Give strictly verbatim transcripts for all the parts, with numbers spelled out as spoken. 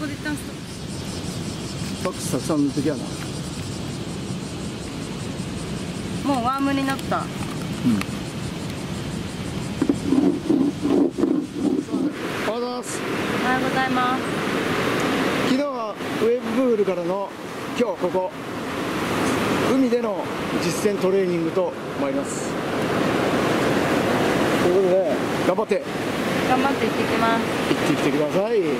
で一旦ストップ。 バックスたくさんの時はな。 もうワームになった。 うん。おはようございます。 おはようございます。 昨日はウェーブプールからの今日ここ海での実践トレーニングと参ります。ということで頑張って頑張って行ってきます。 行ってきてください。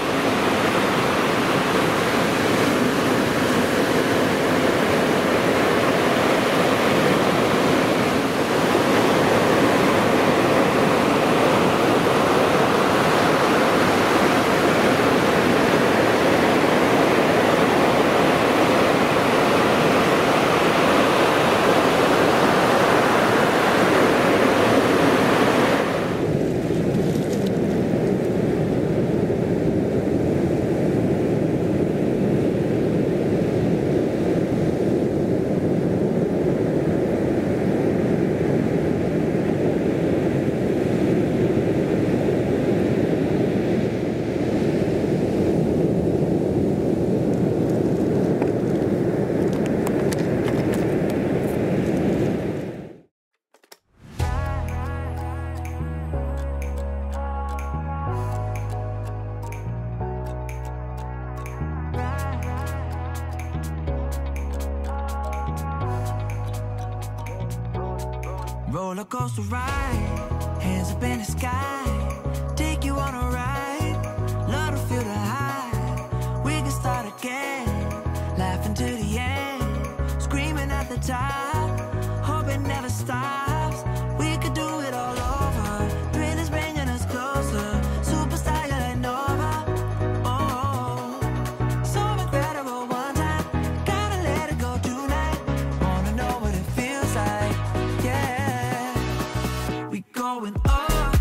Roller coaster ride, hands up in the sky, take you on a ride, love to feel the high. We can start again, laughing to the end, screaming at the top, hope it never stops. We could do it all over, thrill is bringing us closer, superstar you're like Nova. Oh, so incredible one time, gotta let it go tonight, wanna know what it feels like, yeah. Going up,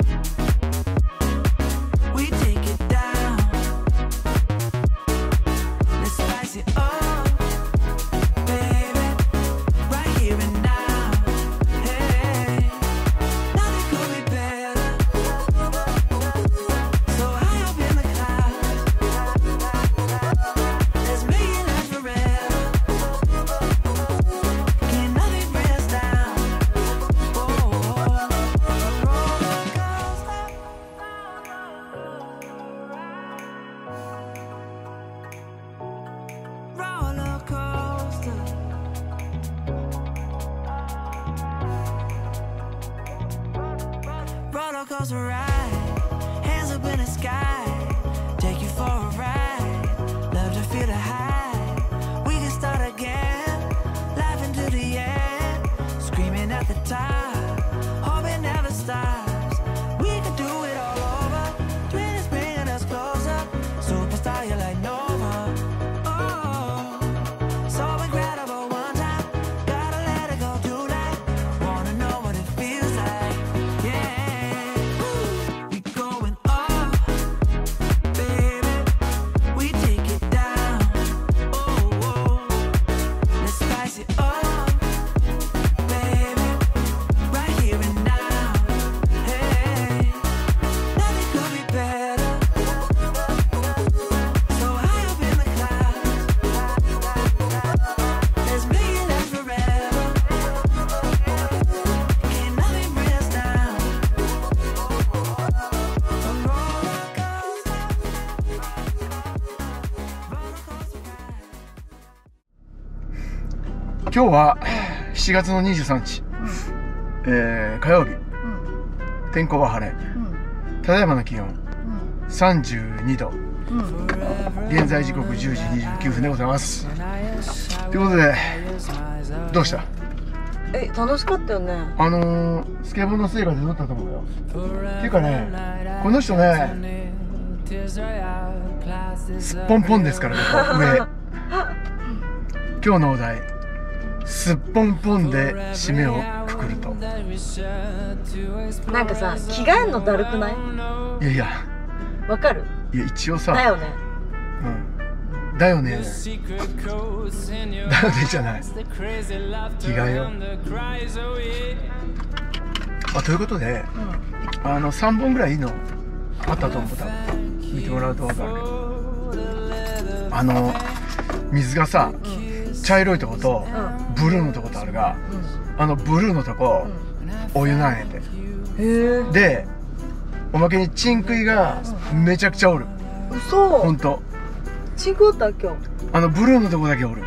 we take it down. Let's spice it up, baby, right here and now. Hey, nothing could be better. So high up in the clouds, let's make it last forever. Can nothing bring us down? Roller coaster ride, hands up in the sky, take you for a ride, love to feel the high. We can start again, laughing to the end, screaming at the top, hope it never stops. We can do it all over, twin is bringing us closer, superstar you're like Nova. Oh, so incredible one time, gotta let it go tonight, wanna know what it feels like, yeah. 今日はしちがつのにじゅうさんにち、うん、えー、火曜日、うん、天候は晴れ、うん、ただいまの気温、うん、さんじゅうにど、うん、現在時刻じゅうじにじゅうきゅうふんでございます。ということでどうした？ え、楽しかったよね。 あのー、スケボーの成果で乗ったと思うよ。っていうかね、この人ねすっぽんぽんですからね、上今日のお題すっぽんぽんで締めをくくると。 なんかさ、着替えんのだるくない？ いやいや、 わかる？ いや一応さ、 だよね。 うん。だよね。だよねじゃない。着替えよ。あ、ということで、うん、あのさんぼんぐらいいいのあったと思う。多分見てもらうと分かるけど、 あの水がさ、茶色いとことうんブルーのとことあるが、あのブルーのとこ、お湯なんやて。 へえ。 でおまけにチンクイがめちゃくちゃおる。 嘘。 ほんとチンクおった今日。 あのブルーのとこだけおる。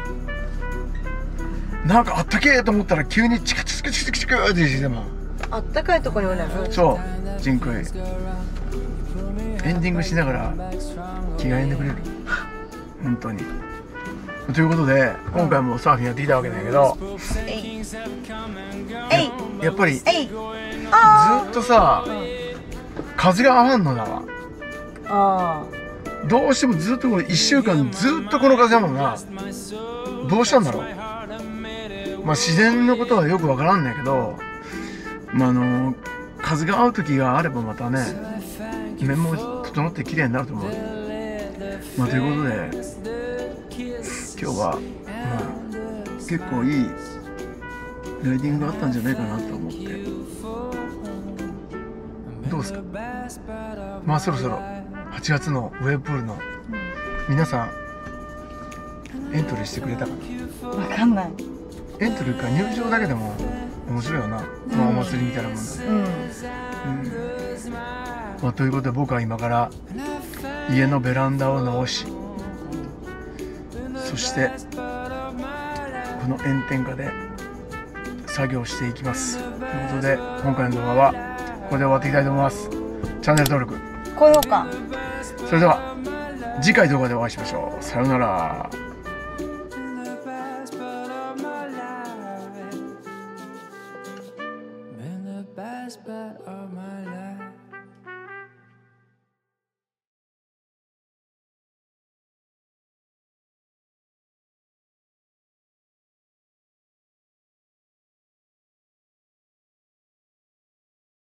なんかあったけえと思ったら急にチクチクチクチクチクってしてもあったかいとこにおるやろ。 そうチンクイエンディングしながら着替えんでくれる本当に。ということで今回もサーフィンやってきたわけだけど、 えいえいやっぱりずえい。あっとさ風が合わんのだわ。 あ。あどうしてもずっとこれいっしゅうかんずっとこの風だもんな。どうしたんだろう。まあ自然のことはよくわからんねんけど、まああの風が合う時があればまたね面も整って綺麗になると思う。まあということで今日はまあ結構いいライディングがあったんじゃないかなと思って。どうですか。まあそろそろはちがつのウェーブプールの皆さんエントリーしてくれたかな。 あ。わかんない。 エントリーか入場だけでも面白いよな、まあ、お祭りみたいなもんだね、 うん。 うんまあ、ということで僕は今から家のベランダを直し、そしてこの炎天下で作業していきます。ということで今回の動画はここで終わっていきたいと思います。チャンネル登録、 高評価。 それでは次回動画でお会いしましょう。さようなら。 best part of